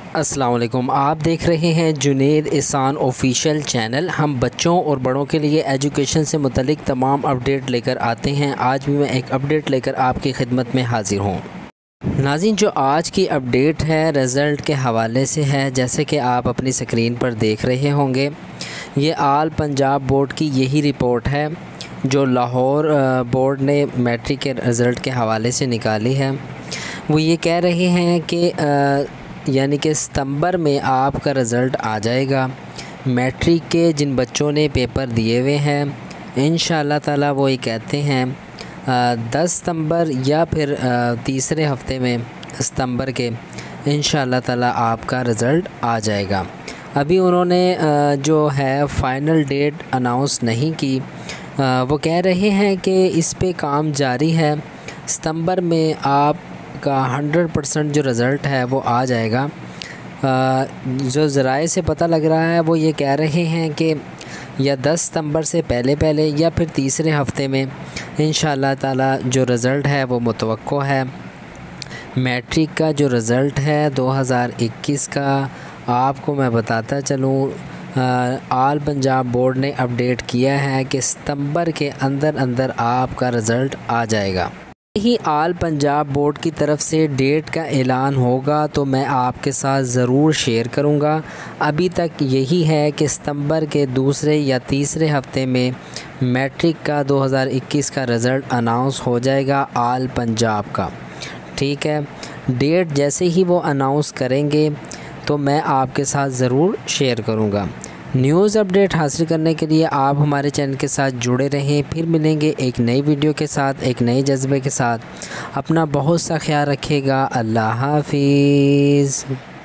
अस्सलाम वालेकुम। आप देख रहे हैं जुनेद एहसान ऑफिशियल चैनल। हम बच्चों और बड़ों के लिए एजुकेशन से मुतल्लिक तमाम अपडेट लेकर आते हैं। आज भी मैं एक अपडेट लेकर आपकी खिदमत में हाज़िर हूँ। नाज़रीन, जो आज की अपडेट है रिज़ल्ट के हवाले से है। जैसे कि आप अपनी स्क्रीन पर देख रहे होंगे, ये आल पंजाब बोर्ड की यही रिपोर्ट है जो लाहौर बोर्ड ने मैट्रिक के रिज़ल्ट के हवाले से निकाली है। वो ये कह रहे हैं कि यानी कि सितंबर में आपका रिज़ल्ट आ जाएगा। मैट्रिक के जिन बच्चों ने पेपर दिए हुए हैं, इंशाअल्लाह ताला वो ये कहते हैं 10 सितंबर या फिर तीसरे हफ्ते में सितंबर के इंशाअल्लाह ताला आपका रिज़ल्ट आ जाएगा। अभी उन्होंने जो है फ़ाइनल डेट अनाउंस नहीं की। वो कह रहे हैं कि इस पे काम जारी है। सितंबर में आप का 100% जो रिज़ल्ट है वो आ जाएगा। जो ज़राए से पता लग रहा है वो ये कह रहे हैं कि या 10 सितंबर से पहले या फिर तीसरे हफ्ते में इंशाअल्लाह ताला जो रिज़ल्ट है वो मुतवक्को है। मैट्रिक का जो रिज़ल्ट है 2021 का, आपको मैं बताता चलूँ, आल पंजाब बोर्ड ने अपडेट किया है कि सितंबर के अंदर आपका रिज़ल्ट आ जाएगा। ही आल पंजाब बोर्ड की तरफ से डेट का ऐलान होगा तो मैं आपके साथ ज़रूर शेयर करूंगा। अभी तक यही है कि सितंबर के दूसरे या तीसरे हफ्ते में मैट्रिक का 2021 का रिज़ल्ट अनाउंस हो जाएगा आल पंजाब का। ठीक है, डेट जैसे ही वो अनाउंस करेंगे तो मैं आपके साथ ज़रूर शेयर करूंगा। न्यूज़ अपडेट हासिल करने के लिए आप हमारे चैनल के साथ जुड़े रहें। फिर मिलेंगे एक नई वीडियो के साथ, एक नए जज्बे के साथ। अपना बहुत सा ख्याल रखिएगा। अल्लाह हाफिज़।